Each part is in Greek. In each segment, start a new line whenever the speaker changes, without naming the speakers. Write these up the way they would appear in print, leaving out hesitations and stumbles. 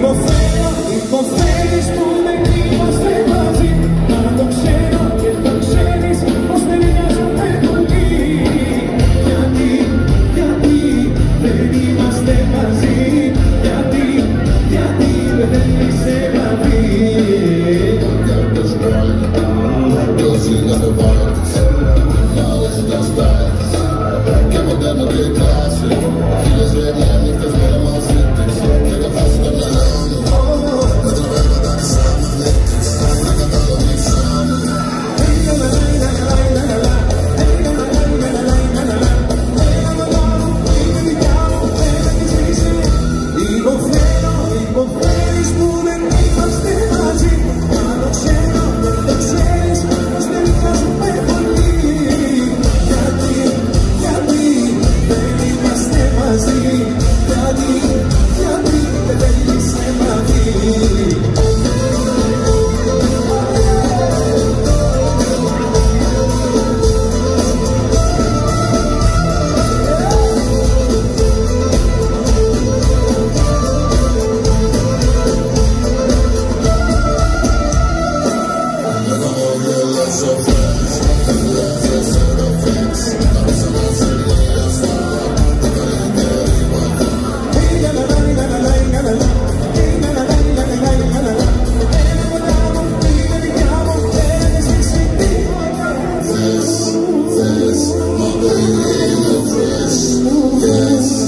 Υποφέρεις που δεν είμαστε μαζί. Μα το ξέρω και το ξέρεις πως δεν μοιάζουμε πολύ. Γιατί δεν είμαστε μαζί. Γιατί δεν είσαι μαζί. Υποφέρεις που δεν είμαστε μαζί. Μα το ξέρω και το ξέρεις πως δεν μοιάζουμε πολύ. Γιατί δεν είμαστε μαζί. Γιατί δεν είσαι μαζί.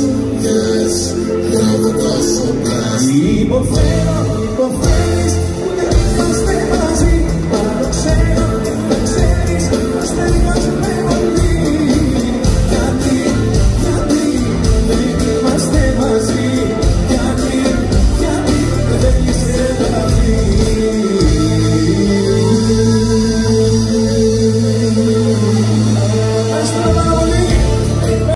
Υποφέρεις